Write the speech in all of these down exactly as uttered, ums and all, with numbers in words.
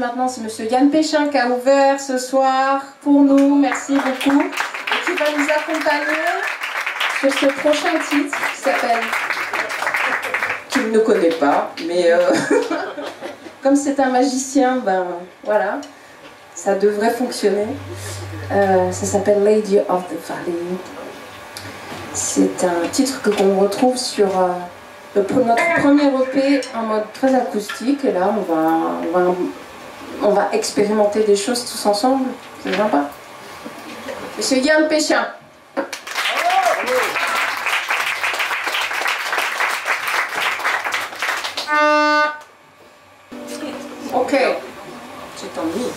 maintenant, c'est monsieur Yann Péchin qui a ouvert ce soir pour nous. Merci beaucoup. Et qui va nous accompagner sur ce prochain titre qui s'appelle... qu'il ne connaît pas, mais euh, comme c'est un magicien, ben voilà, ça devrait fonctionner. Euh, ça s'appelle Lady of the Valley. C'est un titre que qu'on retrouve sur euh, le, notre premier E P en mode très acoustique. Et là, on va, on va, on va expérimenter des choses tous ensemble. C'est sympa. Monsieur Yann Péchin. Ok, c'est en mi.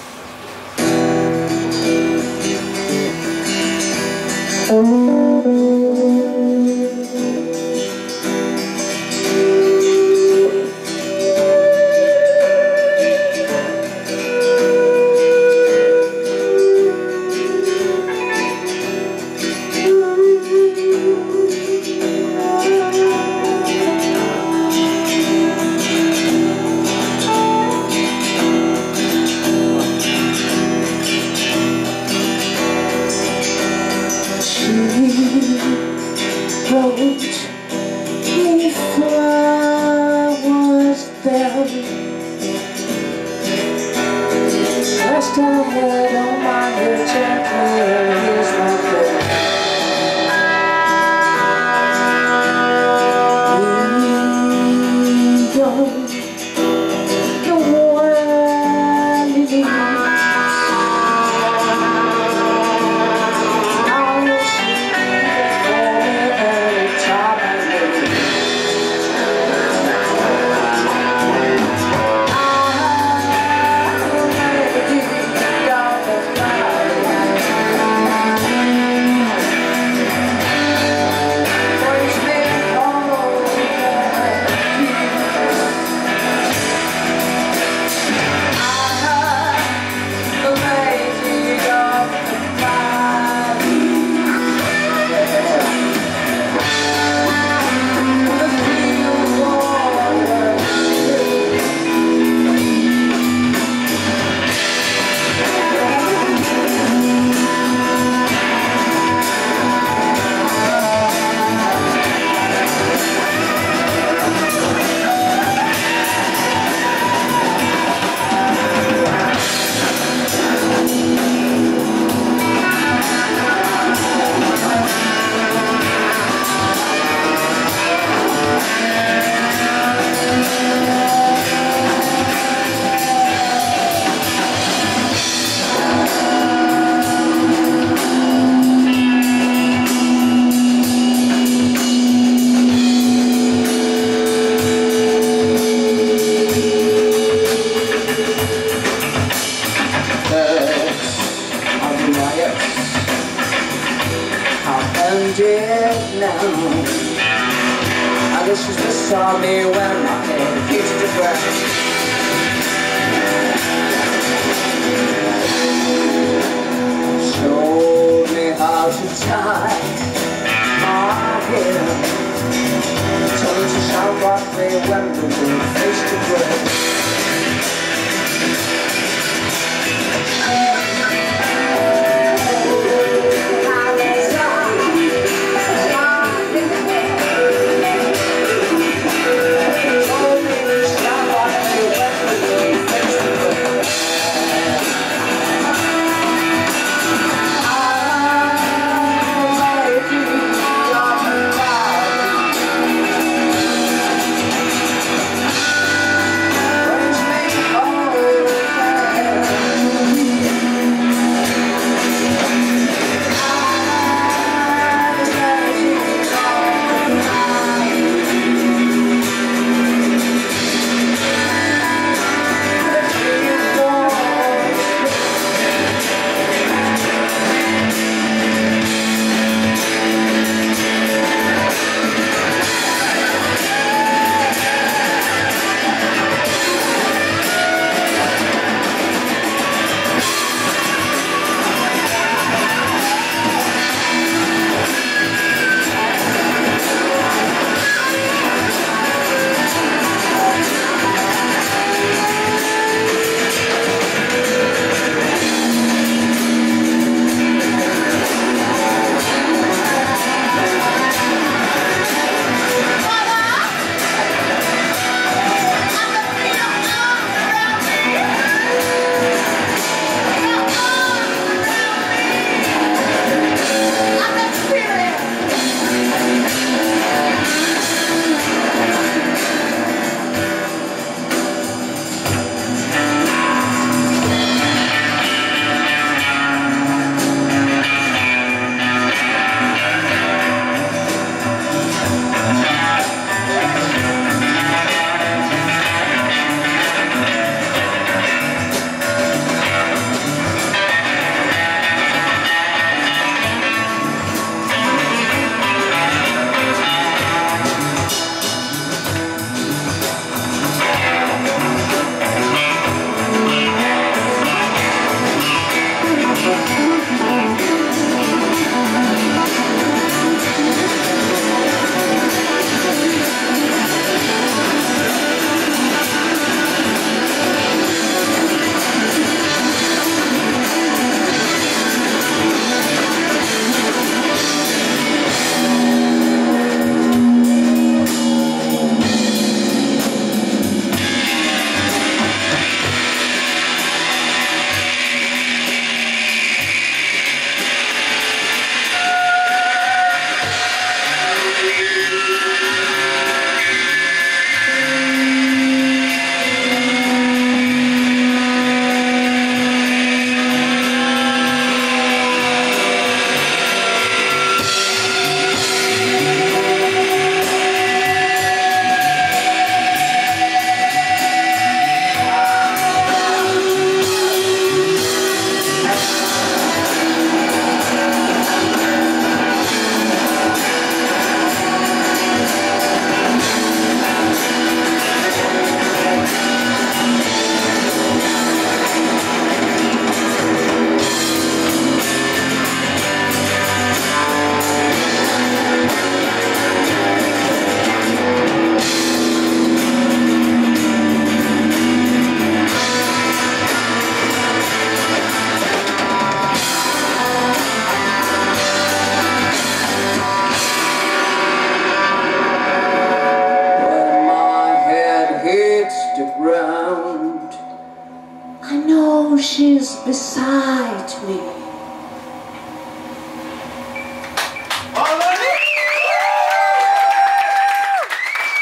I know she's beside me.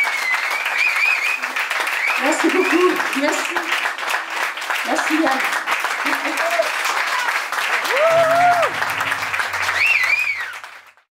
Merci beaucoup. Merci. Merci Yann.